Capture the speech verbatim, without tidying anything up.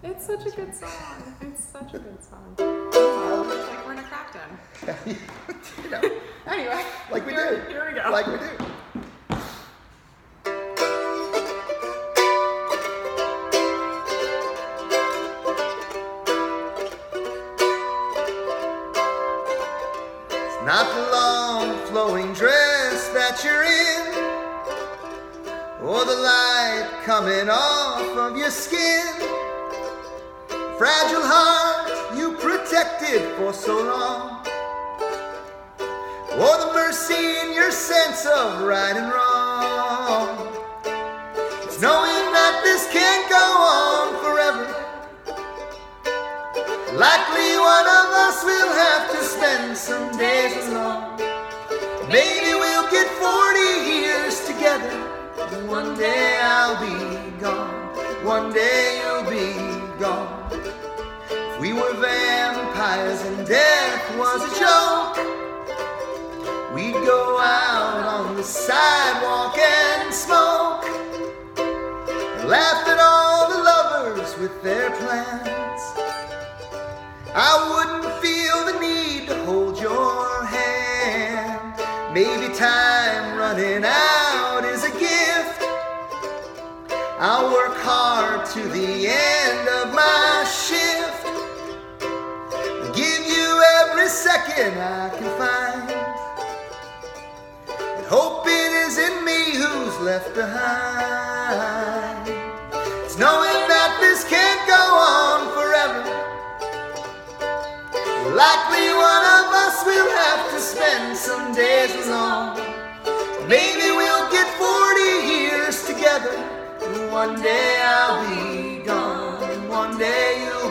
It's such a good song. It's such a good song. Well, it's like we're in a crackdown. You know, Anyway, like we here, do. Here we go. Like we do. It's not the long flowing dress that you're in, or the light coming off of your skin. Fragile heart you protected for so long, or the mercy in your sense of right and wrong. It's knowing that this can't go on forever. Likely one of us will have to spend some days alone. Maybe we'll get forty years together, and one day I'll be gone. One day you'll be gone. If we were vampires and death was a joke, we'd go out on the sidewalk and smoke, and laugh at all the lovers with their plans. I wouldn't feel the need to hold your hand. Maybe time running out is a gift. I'll work hard to the end of my shift, give you every second I can find, and hope it isn't me who's left behind. It's knowing that this can't go on forever. Likely one of us will have to spend some days alone. Maybe we'll get forty years together, and one day I'll be gone, and one day you'll